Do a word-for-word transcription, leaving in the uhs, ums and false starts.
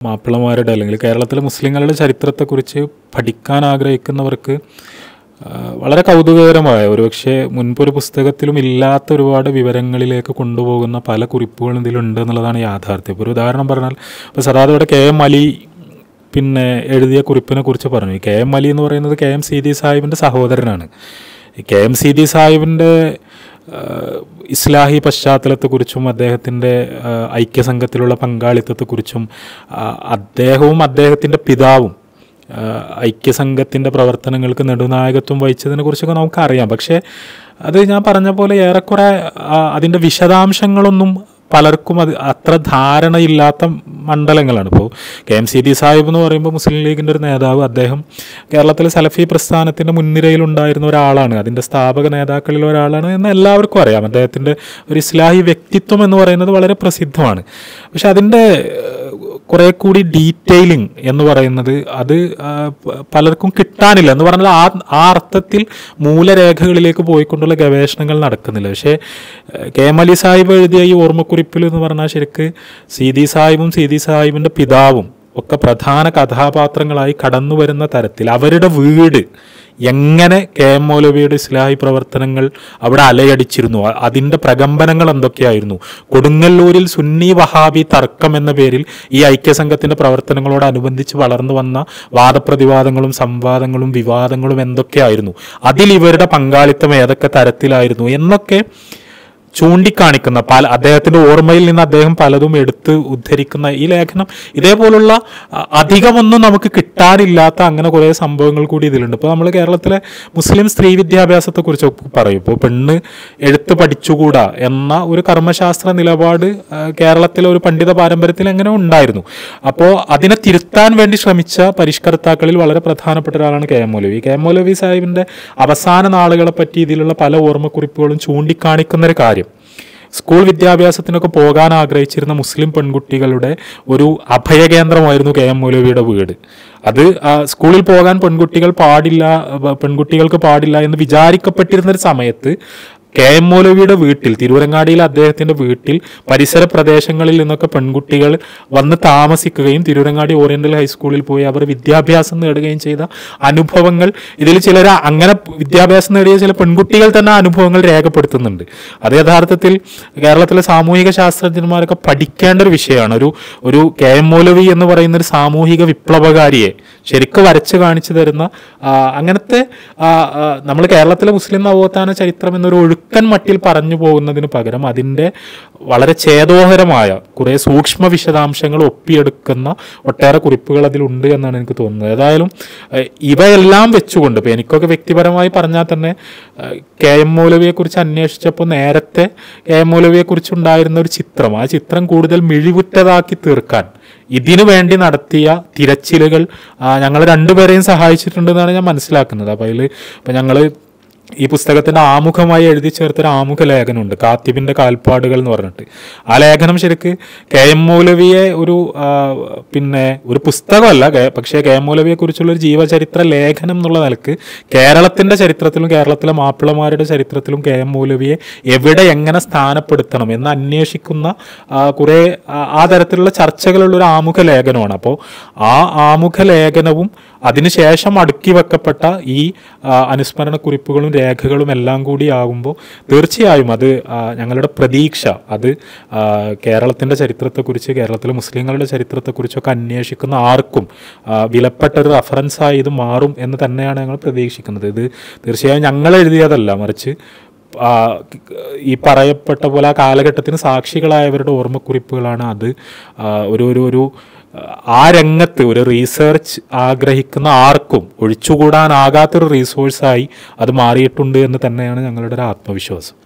മാപ്പിളമാരുടെ അല്ലെങ്കിൽ കേരളത്തിലെ മുസ്ലിങ്ങളുടെ ചരിത്രത്തെക്കുറിച്ച് പഠിക്കാൻ ആഗ്രഹിക്കുന്നവർക്ക് വളരെ കൗതുകകരമായ, ഒരുപക്ഷെ മുൻപൊരു പുസ്തകത്തിലും ഇല്ലാത്ത ഒരുപാട് വിവരങ്ങളിലേക്ക് കൊണ്ടുപോകുന്ന പല കുറിപ്പുകളും ഇതിലുണ്ട് എന്നുള്ളതാണ് യാഥാർത്ഥ്യം. ഇപ്പോൾ ഒരു ഉദാഹരണം പറഞ്ഞാൽ, ഇപ്പോൾ സദാതോടെ കെ എം അലി പിന്നെ എഴുതിയ കുറിപ്പിനെ കുറിച്ച് പറഞ്ഞു. കെ എം അലി എന്ന് പറയുന്നത് കെ എം സീതി സാഹിബിൻ്റെ സഹോദരനാണ്. കെ എം സീതി സാഹിബിൻ്റെ ഇസ്ലാഹി പശ്ചാത്തലത്തെക്കുറിച്ചും അദ്ദേഹത്തിൻ്റെ ഐക്യസംഘത്തിലുള്ള പങ്കാളിത്തത്തെക്കുറിച്ചും അദ്ദേഹവും അദ്ദേഹത്തിൻ്റെ പിതാവും ഐക്യസംഘത്തിൻ്റെ പ്രവർത്തനങ്ങൾക്ക് നെടുനായകത്വം വഹിച്ചതിനെ കുറിച്ചൊക്കെ നമുക്കറിയാം. പക്ഷേ അത് ഞാൻ പറഞ്ഞ പോലെ ഏറെക്കുറെ അതിൻ്റെ വിശദാംശങ്ങളൊന്നും പലർക്കും അത് അത്ര ധാരണയില്ലാത്ത മണ്ഡലങ്ങളാണ്. ഇപ്പോൾ കെ എം സീതി സാഹിബ് എന്ന് പറയുമ്പോൾ മുസ്ലിം ലീഗിൻ്റെ ഒരു നേതാവ്, അദ്ദേഹം കേരളത്തിലെ സലഫി പ്രസ്ഥാനത്തിൻ്റെ മുൻനിരയിലുണ്ടായിരുന്ന ഒരാളാണ്, അതിൻ്റെ സ്ഥാപക നേതാക്കളിൽ ഒരാളാണ് എന്ന് എല്ലാവർക്കും അറിയാം. അദ്ദേഹത്തിൻ്റെ ഒരു ഇസ്ലാഹി വ്യക്തിത്വം എന്ന് പറയുന്നത് വളരെ പ്രസിദ്ധമാണ്. പക്ഷെ അതിൻ്റെ കുറേ കൂടി ഡീറ്റെയിലിംഗ് എന്ന് പറയുന്നത് അത് പലർക്കും കിട്ടാനില്ല എന്ന് പറഞ്ഞാൽ ആ ആ അർത്ഥത്തിൽ മൂലരേഖകളിലേക്ക് പോയിക്കൊണ്ടുള്ള ഗവേഷണങ്ങൾ നടക്കുന്നില്ല. പക്ഷേ കെ എം അലി സാഹിബ് എഴുതിയ ഈ ഓർമ്മക്കുറിപ്പിൽ എന്ന് പറഞ്ഞാൽ ശരിക്ക് സീതി സാഹിബും സീതി സാഹിബിൻ്റെ പിതാവും ഒക്കെ പ്രധാന കഥാപാത്രങ്ങളായി കടന്നു വരുന്ന തരത്തിൽ അവരുടെ വീട് എങ്ങനെ കെ എം മൗലവിയുടെ ഇസ്ലാഹി പ്രവർത്തനങ്ങൾ അവിടെ അലയടിച്ചിരുന്നു, അതിൻ്റെ പ്രകമ്പനങ്ങൾ എന്തൊക്കെയായിരുന്നു, കൊടുങ്ങല്ലൂരിൽ സുന്നി വഹാബി തർക്കം എന്ന പേരിൽ ഈ ഐക്യസംഘത്തിൻ്റെ പ്രവർത്തനങ്ങളോടനുബന്ധിച്ച് വളർന്നു വന്ന വാദപ്രതിവാദങ്ങളും സംവാദങ്ങളും വിവാദങ്ങളും എന്തൊക്കെയായിരുന്നു, അതിൽ ഇവരുടെ പങ്കാളിത്തം ഏതൊക്കെ തരത്തിലായിരുന്നു എന്നൊക്കെ ചൂണ്ടിക്കാണിക്കുന്ന പല അദ്ദേഹത്തിൻ്റെ ഓർമ്മയിൽ നിന്ന് അദ്ദേഹം പലതും എടുത്ത് ഉദ്ധരിക്കുന്ന ഈ ലേഖനം ഇതേപോലുള്ള അധികമൊന്നും നമുക്ക് കിട്ടാനില്ലാത്ത അങ്ങനെ കുറേ സംഭവങ്ങൾ കൂടി ഇതിലുണ്ട്. ഇപ്പോൾ നമ്മൾ കേരളത്തിലെ മുസ്ലിം സ്ത്രീ വിദ്യാഭ്യാസത്തെക്കുറിച്ച് പറയും. ഇപ്പോൾ പെണ്ണ് എഴുത്ത് പഠിച്ചുകൂടാ എന്ന ഒരു കർമ്മശാസ്ത്ര നിലപാട് കേരളത്തിലെ ഒരു പണ്ഡിത പാരമ്പര്യത്തിൽ എങ്ങനെ ഉണ്ടായിരുന്നു. അപ്പോൾ അതിനെ തിരുത്താൻ വേണ്ടി ശ്രമിച്ച പരിഷ്കർത്താക്കളിൽ വളരെ പ്രധാനപ്പെട്ട ഒരാളാണ് K M Maulavi. K M Maulavi സാഹിബിൻ്റെ അവസാന നാളുകളെ പറ്റി ഇതിലുള്ള പല ഓർമ്മക്കുറിപ്പുകളും ചൂണ്ടിക്കാണിക്കുന്നൊരു കാര്യം, സ്കൂൾ വിദ്യാഭ്യാസത്തിനൊക്കെ പോകാൻ ആഗ്രഹിച്ചിരുന്ന മുസ്ലിം പെൺകുട്ടികളുടെ ഒരു അഭയകേന്ദ്രമായിരുന്നു കെ എം മൗലവിയുടെ വീട്. അത് സ്കൂളിൽ പോകാൻ പെൺകുട്ടികൾ പാടില്ല പെൺകുട്ടികൾക്ക് പാടില്ല എന്ന് വിചാരിക്കപ്പെട്ടിരുന്നൊരു സമയത്ത് കെ എം മൗലവിയുടെ വീട്ടിൽ, തിരൂരങ്ങാടിയിലെ അദ്ദേഹത്തിൻ്റെ വീട്ടിൽ പരിസര പ്രദേശങ്ങളിൽ നിന്നൊക്കെ പെൺകുട്ടികൾ വന്ന് താമസിക്കുകയും തിരൂരങ്ങാടി ഓറിയന്റൽ ഹൈസ്കൂളിൽ പോയി അവർ വിദ്യാഭ്യാസം നേടുകയും ചെയ്ത അനുഭവങ്ങൾ ഇതിൽ ചിലർ അങ്ങനെ വിദ്യാഭ്യാസം നേടിയ ചില പെൺകുട്ടികൾ തന്നെ അനുഭവങ്ങൾ രേഖപ്പെടുത്തുന്നുണ്ട്. അത് യഥാർത്ഥത്തിൽ കേരളത്തിലെ സാമൂഹിക ശാസ്ത്രജ്ഞന്മാരൊക്കെ പഠിക്കേണ്ട ഒരു വിഷയമാണ്. ഒരു ഒരു കെ എം മൗലവി എന്ന് പറയുന്ന ഒരു സാമൂഹിക വിപ്ലവകാരിയെ ശരിക്കും വരച്ച് കാണിച്ചു തരുന്ന അങ്ങനത്തെ നമ്മൾ കേരളത്തിലെ മുസ്ലിം നവോത്ഥാന ചരിത്രം എന്നൊരു ഒഴുക്കൻ മട്ടിൽ പറഞ്ഞു പോകുന്നതിന് പകരം അതിൻ്റെ വളരെ ഛേദോഹരമായ കുറേ സൂക്ഷ്മ വിശദാംശങ്ങൾ ഒപ്പിയെടുക്കുന്ന ഒട്ടേറെ കുറിപ്പുകൾ അതിലുണ്ട് എന്നാണ് എനിക്ക് തോന്നുന്നത്. ഏതായാലും ഇവയെല്ലാം വെച്ചുകൊണ്ട് ഇപ്പോൾ എനിക്കൊക്കെ വ്യക്തിപരമായി പറഞ്ഞാൽ തന്നെ കെ എം മൗലവിയെക്കുറിച്ച് അന്വേഷിച്ചപ്പോൾ നേരത്തെ കെ എം മൗലവിയെക്കുറിച്ചുണ്ടായിരുന്ന ഒരു ചിത്രം, ആ ചിത്രം കൂടുതൽ മിഴിവുറ്റതാക്കി തീർക്കാൻ ഇതിനു വേണ്ടി നടത്തിയ തിരച്ചിലുകൾ ഞങ്ങൾ രണ്ടുപേരെയും സഹായിച്ചിട്ടുണ്ടെന്നാണ് ഞാൻ മനസ്സിലാക്കുന്നത്. അപ്പോൾ അതിൽ ഇപ്പം ഞങ്ങൾ ഈ പുസ്തകത്തിൻ്റെ ആമുഖമായി എഴുതി ചേർത്തൊരു ആമുഖ ലേഖനമുണ്ട്, കാത്തിബിൻ്റെ കാൽപ്പാടുകൾ എന്ന് പറഞ്ഞിട്ട്. ആ ലേഖനം ശരിക്ക് കെ എം മൗലവിയെ ഒരു പിന്നെ ഒരു പുസ്തകമല്ല, പക്ഷേ കെ എം മൗലവിയെക്കുറിച്ചുള്ളൊരു ജീവചരിത്ര ലേഖനം എന്നുള്ള നിലക്ക് കേരളത്തിൻ്റെ ചരിത്രത്തിലും കേരളത്തിലെ മാപ്പിളമാരുടെ ചരിത്രത്തിലും കെ എം മൗലവിയെ എവിടെ എങ്ങനെ സ്ഥാനപ്പെടുത്തണം എന്ന് അന്വേഷിക്കുന്ന കുറേ ആ തരത്തിലുള്ള ചർച്ചകളുള്ളൊരു ആമുഖ ലേഖനമാണ്. അപ്പോൾ ആ ആമുഖ ലേഖനവും അതിനുശേഷം അടുക്കി വെക്കപ്പെട്ട ഈ അനുസ്മരണ കുറിപ്പുകളും രേഖകളും എല്ലാം കൂടി ആകുമ്പോൾ തീർച്ചയായും അത് ഞങ്ങളുടെ പ്രതീക്ഷ അത് കേരളത്തിൻ്റെ ചരിത്രത്തെക്കുറിച്ച്, കേരളത്തിലെ മുസ്ലിങ്ങളുടെ ചരിത്രത്തെക്കുറിച്ചൊക്കെ അന്വേഷിക്കുന്ന ആർക്കും വിലപ്പെട്ട ഒരു റഫറൻസായി ഇത് മാറും എന്ന് തന്നെയാണ് ഞങ്ങൾ പ്രതീക്ഷിക്കുന്നത്. ഇത് തീർച്ചയായും ഞങ്ങൾ എഴുതിയതല്ല, മറിച്ച് ഈ പറയപ്പെട്ട പോലെ ആ കാലഘട്ടത്തിന് സാക്ഷികളായവരുടെ ഓർമ്മക്കുറിപ്പുകളാണ്. അത് ഒരു ഒരു ഒരു ആ രംഗത്ത് ഒരു റീസേർച്ച് ആഗ്രഹിക്കുന്ന ആർക്കും ഒഴിച്ചുകൂടാനാകാത്തൊരു റീസോഴ്സായി അത് മാറിയിട്ടുണ്ട് എന്ന് തന്നെയാണ് ഞങ്ങളുടെ ഒരു ആത്മവിശ്വാസം.